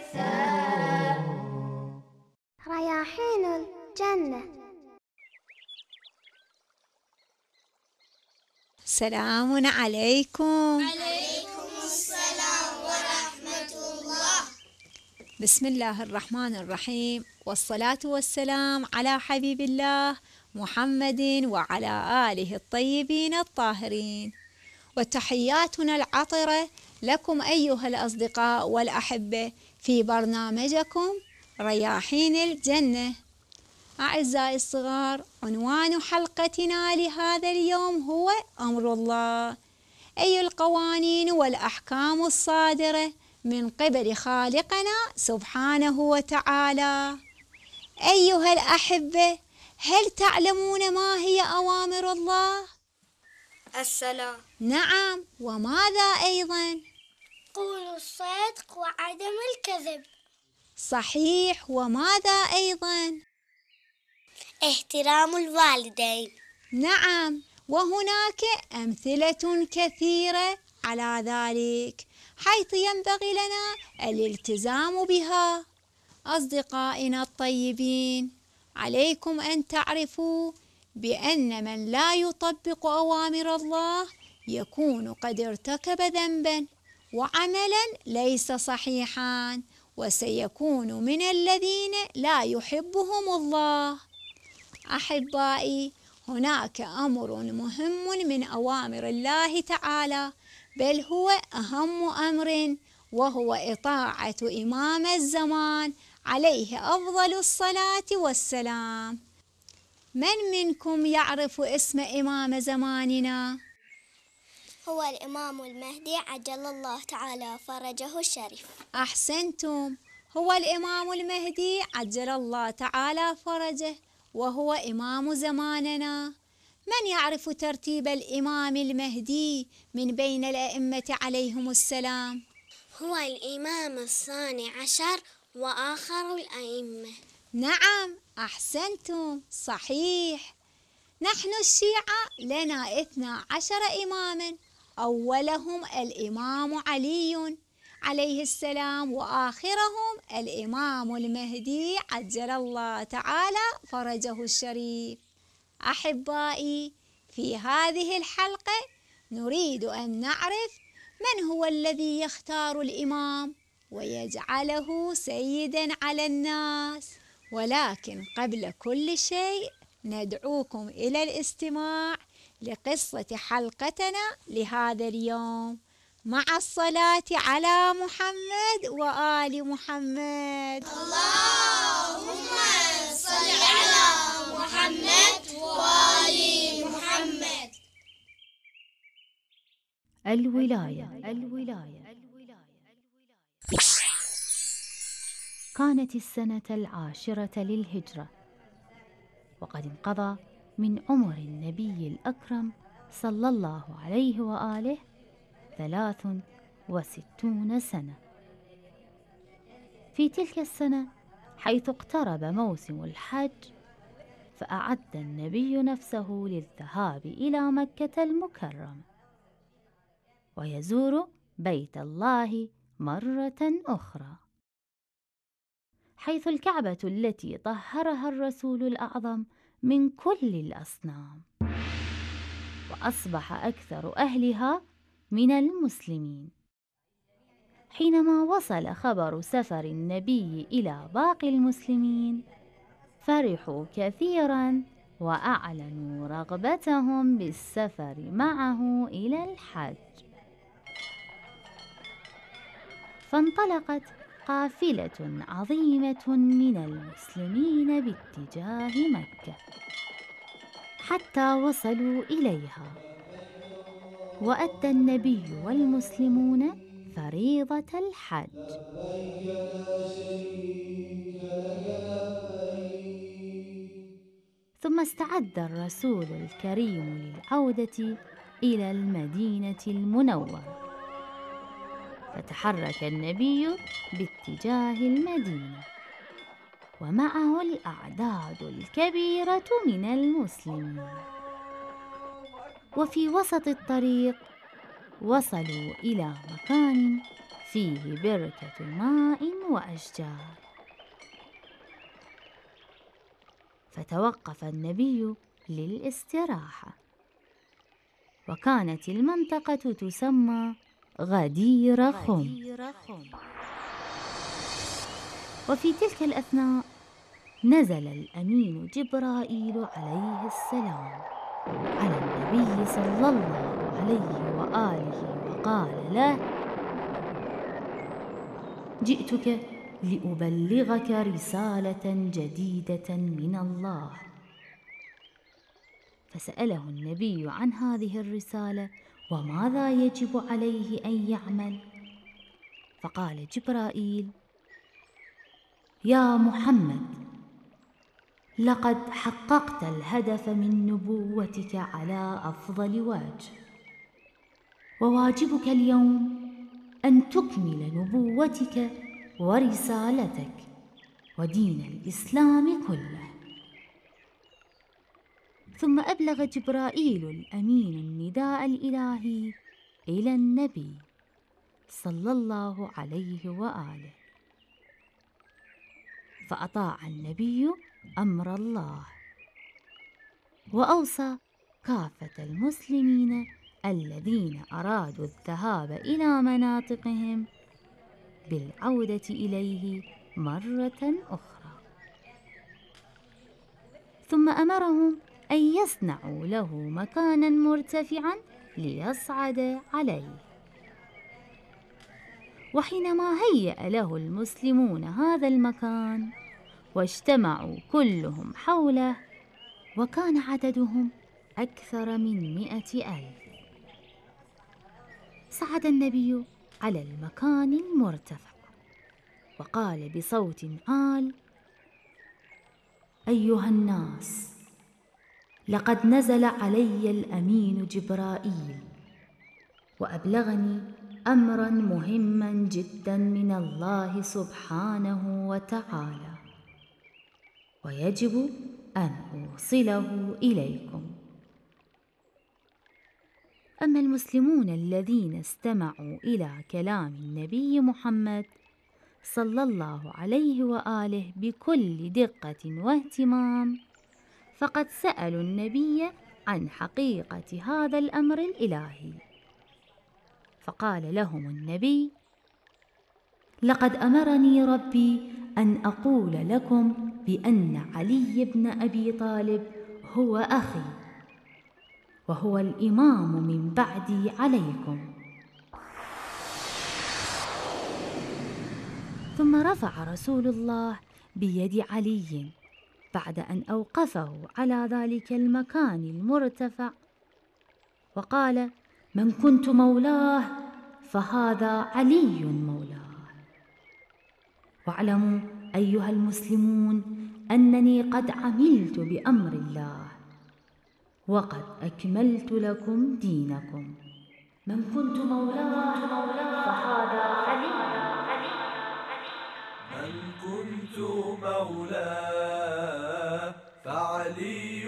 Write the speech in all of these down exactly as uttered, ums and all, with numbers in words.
الثاء. رياحين الجنة. سلام عليكم. عليكم السلام ورحمة الله. بسم الله الرحمن الرحيم، والصلاة والسلام على حبيب الله محمد وعلى آله الطيبين الطاهرين، وتحياتنا العطرة لكم أيها الأصدقاء والأحبة في برنامجكم رياحين الجنة. أعزائي الصغار، عنوان حلقتنا لهذا اليوم هو أمر الله، أي القوانين والأحكام الصادرة من قبل خالقنا سبحانه وتعالى. أيها الأحبة، هل تعلمون ما هي أوامر الله؟ الصلاة. نعم، وماذا أيضا؟ قولوا الصدق وعدم الكذب. صحيح، وماذا أيضا؟ احترام الوالدين. نعم، وهناك أمثلة كثيرة على ذلك، حيث ينبغي لنا الالتزام بها. أصدقائنا الطيبين، عليكم أن تعرفوا بأن من لا يطبق أوامر الله يكون قد ارتكب ذنبا وعملا ليس صحيحا، وسيكون من الذين لا يحبهم الله. أحبائي، هناك أمر مهم من أوامر الله تعالى، بل هو أهم أمر، وهو إطاعة إمام الزمان عليه أفضل الصلاة والسلام. من منكم يعرف اسم إمام زماننا؟ هو الإمام المهدي عجل الله تعالى فرجه الشريف. أحسنتم، هو الإمام المهدي عجل الله تعالى فرجه، وهو إمام زماننا. من يعرف ترتيب الإمام المهدي من بين الأئمة عليهم السلام؟ هو الإمام الثاني عشر وآخر الأئمة. نعم، أحسنتم، صحيح. نحن الشيعة لنا اثنا عشر إماما، أولهم الإمام علي عليه السلام، وآخرهم الإمام المهدي عجل الله تعالى فرجه الشريف. أحبائي، في هذه الحلقة نريد أن نعرف من هو الذي يختار الإمام ويجعله سيداً على الناس. ولكن قبل كل شيء ندعوكم إلى الاستماع لقصة حلقتنا لهذا اليوم، مع الصلاة على محمد وآل محمد. اللهم صل على محمد وآل محمد. الولاية. الولاية كانت السنة العاشرة للهجرة، وقد انقضى من عمر النبي الأكرم صلى الله عليه وآله ثلاث وستون سنة. في تلك السنة، حيث اقترب موسم الحج، فأعد النبي نفسه للذهاب إلى مكة المكرمة ويزور بيت الله مرة أخرى، حيث الكعبة التي طهرها الرسول الأعظم من كل الأصنام، وأصبح أكثر أهلها من المسلمين. حينما وصل خبر سفر النبي إلى باقي المسلمين، فرحوا كثيرا وأعلنوا رغبتهم بالسفر معه إلى الحج. فانطلقت قافلة عظيمة من المسلمين باتجاه مكة حتى وصلوا إليها، وأدى النبي والمسلمون فريضة الحج. ثم استعد الرسول الكريم للعودة إلى المدينة المنورة، فتحرك النبي باتجاه المدينة ومعه الأعداد الكبيرة من المسلمين. وفي وسط الطريق وصلوا إلى مكان فيه بركة ماء وأشجار. فتوقف النبي للاستراحة، وكانت المنطقة تسمى غدير خم. وفي تلك الأثناء نزل الأمين جبرائيل عليه السلام على النبي صلى الله عليه وآله وقال له: جئتك لأبلغك رسالة جديدة من الله. فسأله النبي عن هذه الرسالة وماذا يجب عليه أن يعمل. فقال جبرائيل: يا محمد، لقد حققت الهدف من نبوتك على أفضل وجه، وواجبك اليوم أن تكمل نبوتك ورسالتك ودين الإسلام كله. ثم أبلغ جبرائيل الأمين النداء الإلهي إلى النبي صلى الله عليه وآله، فأطاع النبي أمر الله، وأوصى كافة المسلمين الذين أرادوا الذهاب إلى مناطقهم بالعودة إليه مرة أخرى. ثم أمرهم أن يصنعوا له مكانا مرتفعا ليصعد عليه. وحينما هيأ له المسلمون هذا المكان واجتمعوا كلهم حوله، وكان عددهم أكثر من مئة ألف، صعد النبي على المكان المرتفع وقال بصوت عال: أيها الناس، لقد نزل علي الأمين جبرائيل وأبلغني أمرا مهما جدا من الله سبحانه وتعالى، ويجب أن أوصله إليكم. أما المسلمون الذين استمعوا إلى كلام النبي محمد صلى الله عليه وآله بكل دقة واهتمام، فقد سألوا النبي عن حقيقة هذا الأمر الإلهي. فقال لهم النبي: لقد أمرني ربي أن أقول لكم بأن علي بن أبي طالب هو أخي، وهو الإمام من بعدي عليكم. ثم رفع رسول الله بيد علي بعد أن أوقفه على ذلك المكان المرتفع وقال: من كنت مولاه فهذا علي مولاه. واعلموا أيها المسلمون أنني قد عملت بأمر الله، وقد أكملت لكم دينكم. من كنت مولاه فهذا علي. من كنت مولاه فعلي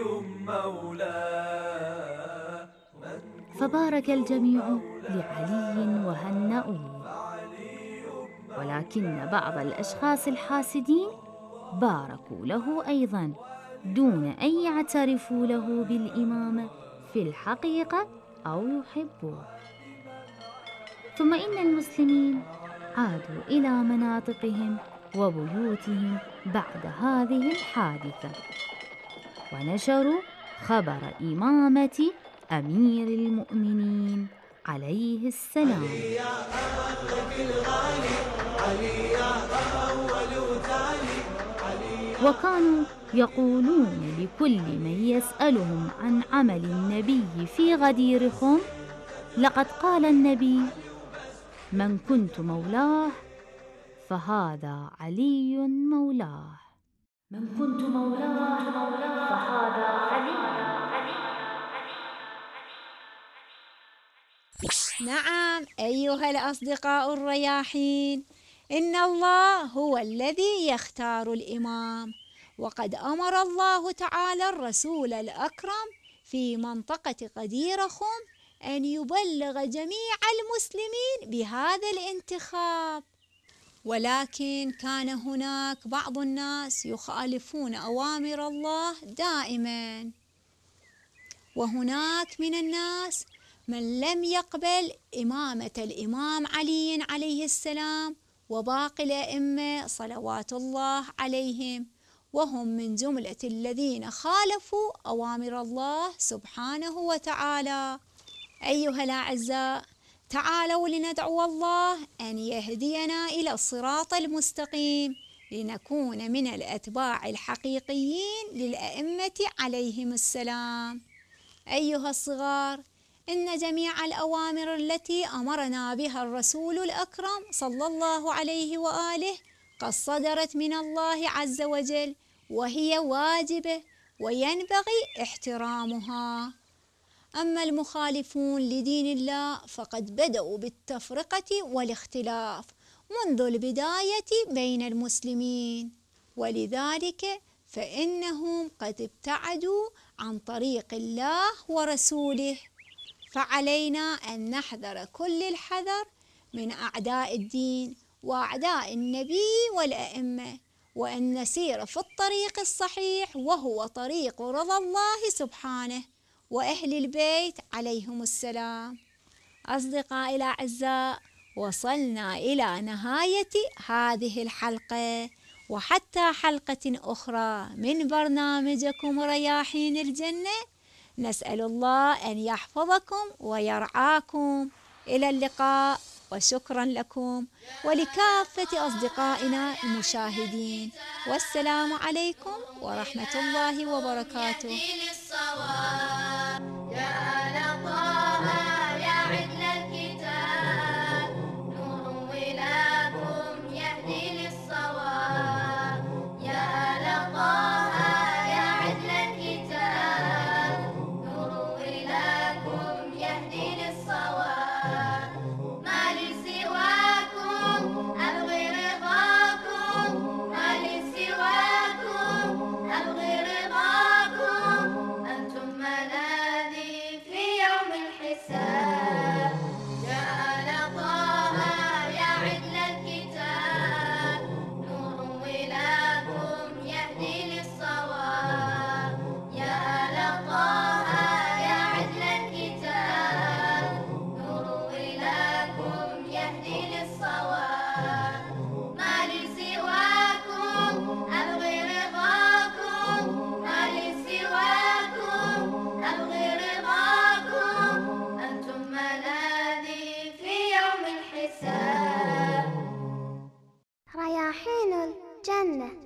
مولاه. فبارك الجميع لعلي وهنأوه، ولكن بعض الأشخاص الحاسدين باركوا له أيضا دون أن يعترفوا له بالإمامة في الحقيقة أو يحبوه. ثم إن المسلمين عادوا إلى مناطقهم وبيوتهم بعد هذه الحادثة، ونشروا خبر إمامة أمير المؤمنين عليه السلام. وكانوا يقولون لكل من يسألهم عن عمل النبي في غدير خم: لقد قال النبي: من كنت مولاه فهذا علي مولاه. من كنت مولاه فهذا علي. نعم أيها الأصدقاء الرياحين، إن الله هو الذي يختار الإمام، وقد أمر الله تعالى الرسول الأكرم في منطقة غدير خم أن يبلغ جميع المسلمين بهذا الانتخاب، ولكن كان هناك بعض الناس يخالفون أوامر الله دائما، وهناك من الناس من لم يقبل إمامة الإمام علي عليه السلام وباقي الأئمة صلوات الله عليهم، وهم من جملة الذين خالفوا أوامر الله سبحانه وتعالى. أيها الأعزاء، تعالوا لندعو الله أن يهدينا إلى الصراط المستقيم لنكون من الأتباع الحقيقيين للأئمة عليهم السلام. أيها الصغار، إن جميع الأوامر التي أمرنا بها الرسول الأكرم صلى الله عليه وآله قد صدرت من الله عز وجل، وهي واجبة وينبغي احترامها. أما المخالفون لدين الله فقد بدأوا بالتفرقة والاختلاف منذ البداية بين المسلمين، ولذلك فإنهم قد ابتعدوا عن طريق الله ورسوله، فعلينا أن نحذر كل الحذر من أعداء الدين وأعداء النبي والأئمة، وأن نسير في الطريق الصحيح وهو طريق رضا الله سبحانه وأهل البيت عليهم السلام. أصدقائي الأعزاء، وصلنا إلى نهاية هذه الحلقة، وحتى حلقة أخرى من برنامجكم رياحين الجنة، نسأل الله أن يحفظكم ويرعاكم. إلى اللقاء، وشكرا لكم ولكافة أصدقائنا المشاهدين، والسلام عليكم ورحمة الله وبركاته. رياحين الجنة.